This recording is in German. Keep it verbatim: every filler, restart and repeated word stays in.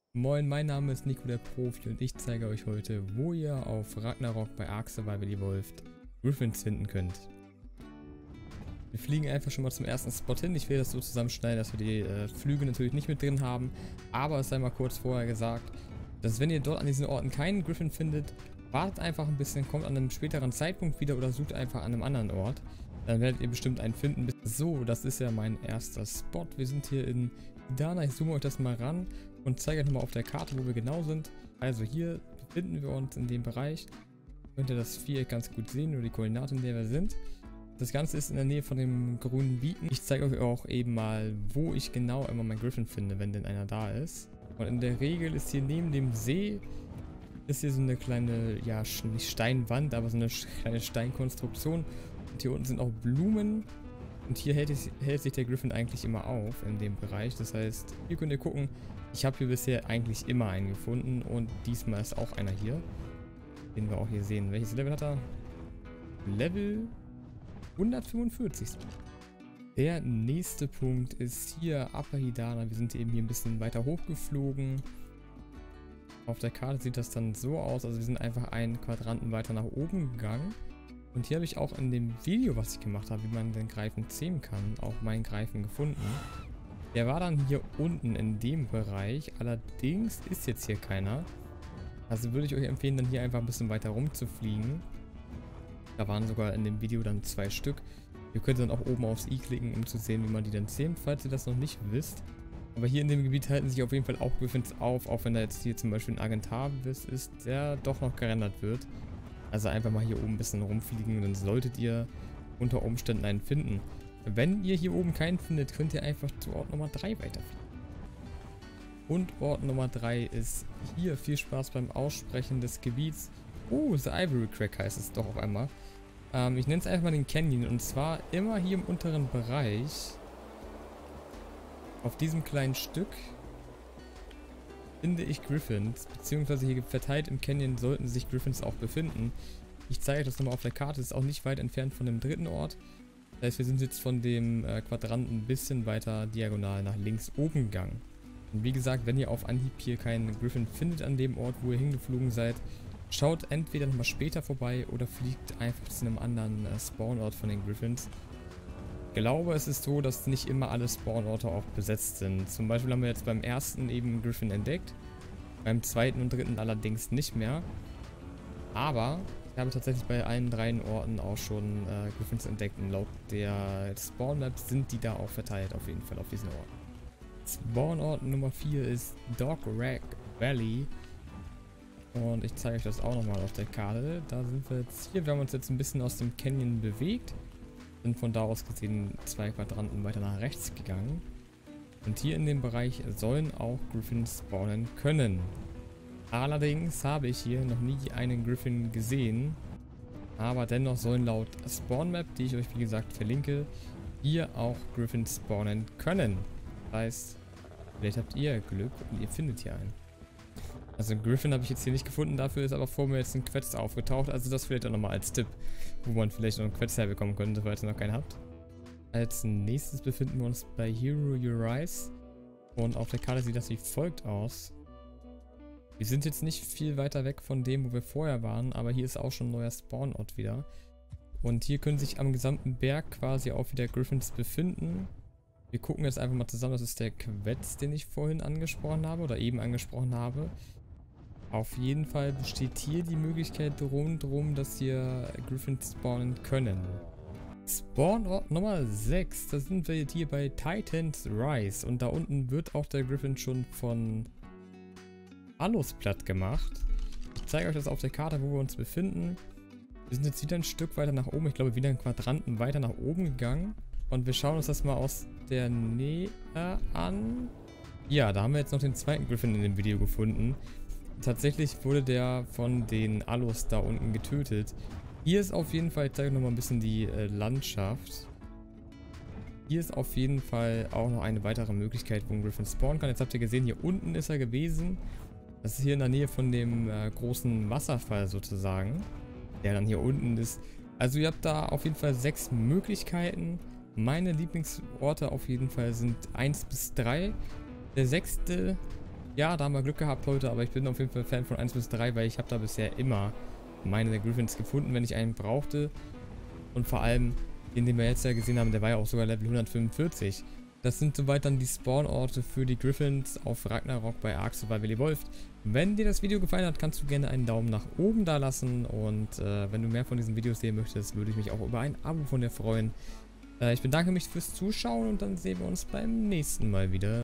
Moin, mein Name ist Nico der Profi und ich zeige euch heute, wo ihr auf Ragnarok bei Ark Survival Evolved Griffins finden könnt. Wir fliegen einfach schon mal zum ersten Spot hin. Ich will das so zusammenschneiden, dass wir die äh, Flüge natürlich nicht mit drin haben. Aber es sei mal kurz vorher gesagt, dass wenn ihr dort an diesen Orten keinen Griffin findet, wartet einfach ein bisschen, kommt an einem späteren Zeitpunkt wieder oder sucht einfach an einem anderen Ort. Dann werdet ihr bestimmt einen finden. So, das ist ja mein erster Spot. Wir sind hier in Idana. Ich zoome euch das mal ran und zeige euch nochmal auf der Karte, wo wir genau sind. Also hier befinden wir uns in dem Bereich. Könnt ihr das Viereck ganz gut sehen oder die Koordinaten, in der wir sind. Das Ganze ist in der Nähe von dem grünen Beacon. Ich zeige euch auch eben mal, wo ich genau immer meinen Griffin finde, wenn denn einer da ist. Und in der Regel ist hier neben dem See, ist hier so eine kleine, ja, nicht Steinwand, aber so eine kleine Steinkonstruktion. Und hier unten sind auch Blumen. Und hier hält, es, hält sich der Griffin eigentlich immer auf, in dem Bereich. Das heißt, hier könnt ihr gucken, ich habe hier bisher eigentlich immer einen gefunden. Und diesmal ist auch einer hier, den wir auch hier sehen. Welches Level hat er? Level hundertfünfundvierzig. Der nächste Punkt ist hier Upper Idana. Wir sind eben hier ein bisschen weiter hochgeflogen. Auf der Karte sieht das dann so aus, also wir sind einfach einen Quadranten weiter nach oben gegangen. Und hier habe ich auch in dem Video, was ich gemacht habe, wie man den Greifen zähmen kann, auch meinen Greifen gefunden. Der war dann hier unten in dem Bereich, allerdings ist jetzt hier keiner. Also würde ich euch empfehlen, dann hier einfach ein bisschen weiter rumzufliegen. Da waren sogar in dem Video dann zwei Stück. Ihr könnt dann auch oben aufs i klicken, um zu sehen, wie man die dann zähmt, falls ihr das noch nicht wisst. Aber hier in dem Gebiet halten sich auf jeden Fall auch Griffins auf, auch wenn da jetzt hier zum Beispiel ein Agentarbiss ist, der doch noch gerendert wird. Also einfach mal hier oben ein bisschen rumfliegen und dann solltet ihr unter Umständen einen finden. Wenn ihr hier oben keinen findet, könnt ihr einfach zu Ort Nummer drei weiterfliegen. Und Ort Nummer drei ist hier. Viel Spaß beim Aussprechen des Gebiets. Oh, The Ivory Crack heißt es doch auf einmal. Ähm, ich nenne es einfach mal den Canyon und zwar immer hier im unteren Bereich. Auf diesem kleinen Stück finde ich Griffins, beziehungsweise hier verteilt im Canyon sollten sich Griffins auch befinden. Ich zeige euch das nochmal auf der Karte, das ist auch nicht weit entfernt von dem dritten Ort. Das heißt, wir sind jetzt von dem äh, Quadranten ein bisschen weiter diagonal nach links oben gegangen. Und wie gesagt, wenn ihr auf Anhieb hier keinen Griffin findet an dem Ort, wo ihr hingeflogen seid, schaut entweder nochmal später vorbei oder fliegt einfach zu einem anderen äh, Spawnort von den Griffins. Ich glaube, es ist so, dass nicht immer alle Spawnorte auch besetzt sind. Zum Beispiel haben wir jetzt beim ersten eben einen Griffin entdeckt, beim zweiten und dritten allerdings nicht mehr. Aber ich habe tatsächlich bei allen drei Orten auch schon äh, Griffins entdeckt und laut der Spawn-Map sind die da auch verteilt auf jeden Fall auf diesen Orten. Spawnort Nummer vier ist Dog Rag Valley. Und ich zeige euch das auch nochmal auf der Karte. Da sind wir jetzt hier. Wir haben uns jetzt ein bisschen aus dem Canyon bewegt. Sind von da aus gesehen zwei Quadranten weiter nach rechts gegangen. Und hier in dem Bereich sollen auch Griffins spawnen können. Allerdings habe ich hier noch nie einen Griffin gesehen. Aber dennoch sollen laut Spawn Map, die ich euch wie gesagt verlinke, hier auch Griffins spawnen können. Das heißt, vielleicht habt ihr Glück und ihr findet hier einen. Also einen Griffin habe ich jetzt hier nicht gefunden, dafür ist aber vor mir jetzt ein Quetz aufgetaucht. Also das vielleicht auch nochmal als Tipp, wo man vielleicht noch einen Quetz herbekommen könnte, falls ihr noch keinen habt. Als nächstes befinden wir uns bei Hero Urize. Und auf der Karte sieht das wie folgt aus. Wir sind jetzt nicht viel weiter weg von dem, wo wir vorher waren, aber hier ist auch schon ein neuer Spawnort wieder. Und hier können sich am gesamten Berg quasi auch wieder Griffins befinden. Wir gucken jetzt einfach mal zusammen, das ist der Quetz, den ich vorhin angesprochen habe oder eben angesprochen habe. Auf jeden Fall besteht hier die Möglichkeit rundherum, dass hier Griffins spawnen können. Spawnort Nummer sechs, da sind wir jetzt hier bei Titan's Rise und da unten wird auch der Griffin schon von Allos platt gemacht. Ich zeige euch das auf der Karte, wo wir uns befinden. Wir sind jetzt wieder ein Stück weiter nach oben, ich glaube wieder einen Quadranten weiter nach oben gegangen. Und wir schauen uns das mal aus der Nähe an. Ja, da haben wir jetzt noch den zweiten Griffin in dem Video gefunden. Tatsächlich wurde der von den Allos da unten getötet. Hier ist auf jeden Fall, ich zeige euch nochmal ein bisschen die äh, Landschaft. Hier ist auf jeden Fall auch noch eine weitere Möglichkeit, wo ein Griffin spawnen kann. Jetzt habt ihr gesehen, hier unten ist er gewesen. Das ist hier in der Nähe von dem äh, großen Wasserfall sozusagen, der dann hier unten ist. Also ihr habt da auf jeden Fall sechs Möglichkeiten. Meine Lieblingsorte auf jeden Fall sind eins bis drei. Der sechste Ja, da haben wir Glück gehabt heute, aber ich bin auf jeden Fall Fan von eins bis drei, weil ich habe da bisher immer meine der Griffins gefunden, wenn ich einen brauchte. Und vor allem, den, den wir jetzt ja gesehen haben, der war ja auch sogar Level hundertfünfundvierzig. Das sind soweit dann die Spawnorte für die Griffins auf Ragnarok bei Ark Survival Evolved. Wenn dir das Video gefallen hat, kannst du gerne einen Daumen nach oben da lassen. Und äh, wenn du mehr von diesen Videos sehen möchtest, würde ich mich auch über ein Abo von dir freuen. Äh, ich bedanke mich fürs Zuschauen und dann sehen wir uns beim nächsten Mal wieder.